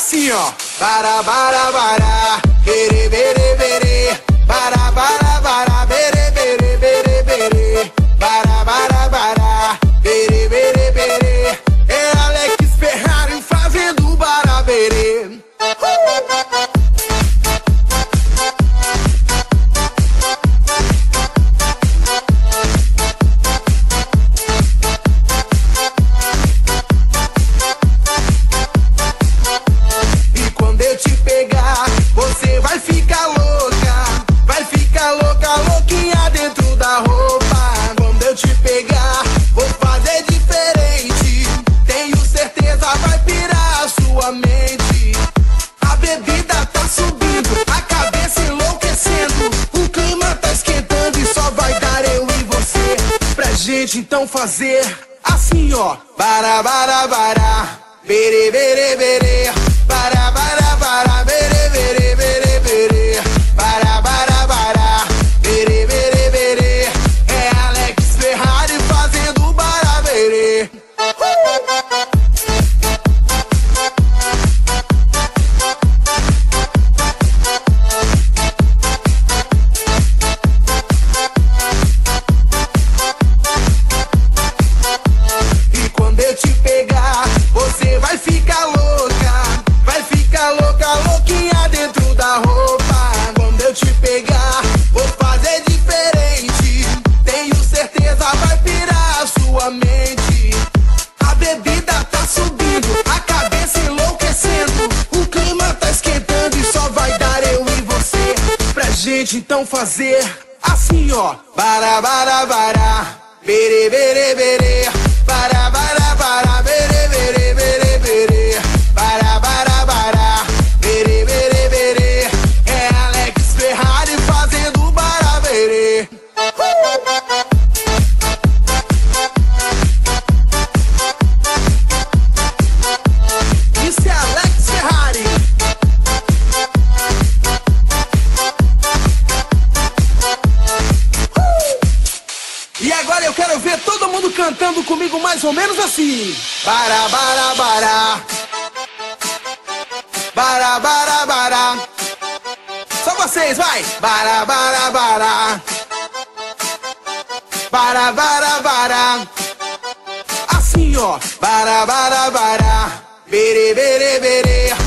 assim, ó. Bara, bara, bara, bere, bere, bere. Bara, bara, bara, bere, bere, bere, bere. Bara, bara, bara, bere, bere, bere. É Alex Ferrari fazendo baraberê. E quando eu te pegar, você vai ficar louca. Vai ficar louca, louquinha dentro da roupa. Quando eu te pegar, vou fazer diferente. Tenho certeza vai pirar a sua mente. A bebida tá subindo, a cabeça enlouquecendo. O clima tá esquentando e só vai dar eu e você. Pra gente então fazer assim, ó. Bara, bara, bara, bere, bere, bere. Bara, bara, bara, bere, bere, bere, bere. Bara, bara, bara, bere, bere, bere. É Alex Ferrari fazendo baraberê. E quando eu te pegar, você vai ficar louca. Vai ficar louca, louquinha dentro da roupa. Quando eu te pegar, vou fazer diferente. Tenho certeza vai pirar a sua mente. A bebida tá subindo, a cabeça enlouquecendo. O clima tá esquentando e só vai dar eu e você. Pra gente então fazer assim, ó. Bara, bara, bara, bere, bere, bere. Bara, bara, bara, bere, bere, bere, bere. Bara, bara, bara, bere, bere, bere. É Alex Ferrari fazendo baraberê. Isso é Alex Ferrari. E agora eu quero ver todo mundo cantando comigo mais ou menos assim. Bara, bara, bara. Bara, bara, bara. Só vocês, vai. Bara, bara, bara. Bara, bara, bara. Assim, ó. Bara, bara, bara. Bere, bere, bere.